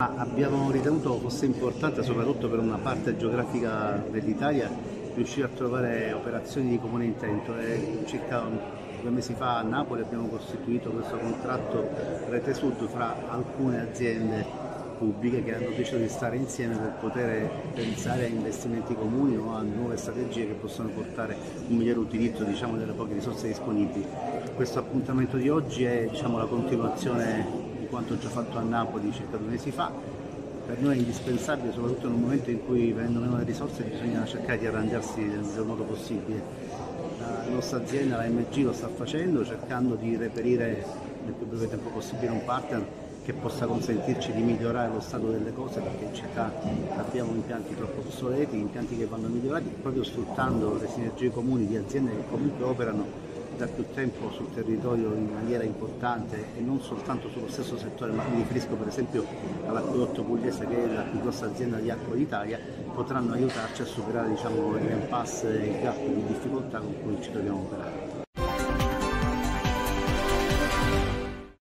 Abbiamo ritenuto fosse importante, soprattutto per una parte geografica dell'Italia, riuscire a trovare operazioni di comune intento e circa 2 mesi fa a Napoli abbiamo costituito questo contratto Rete Sud fra alcune aziende pubbliche che hanno deciso di stare insieme per poter pensare a investimenti comuni o a nuove strategie che possono portare un migliore utilizzo, delle poche risorse disponibili. Questo appuntamento di oggi è, la continuazione di quanto già fatto a Napoli circa 2 mesi fa. Per noi è indispensabile, soprattutto in un momento in cui vengono meno le risorse, bisogna cercare di arrangiarsi nel miglior modo possibile. La nostra azienda, la MG, lo sta facendo, cercando di reperire nel più breve tempo possibile un partner che possa consentirci di migliorare lo stato delle cose, perché in città abbiamo impianti troppo obsoleti, impianti che vanno migliorati, proprio sfruttando le sinergie comuni di aziende che comunque operano da più tempo sul territorio in maniera importante e non soltanto sullo stesso settore, ma mi riferisco per esempio all'Acquedotto Pugliese, che è la più grossa azienda di acqua d'Italia, potranno aiutarci a superare, l'impasse e il gap di difficoltà con cui ci dobbiamo operare.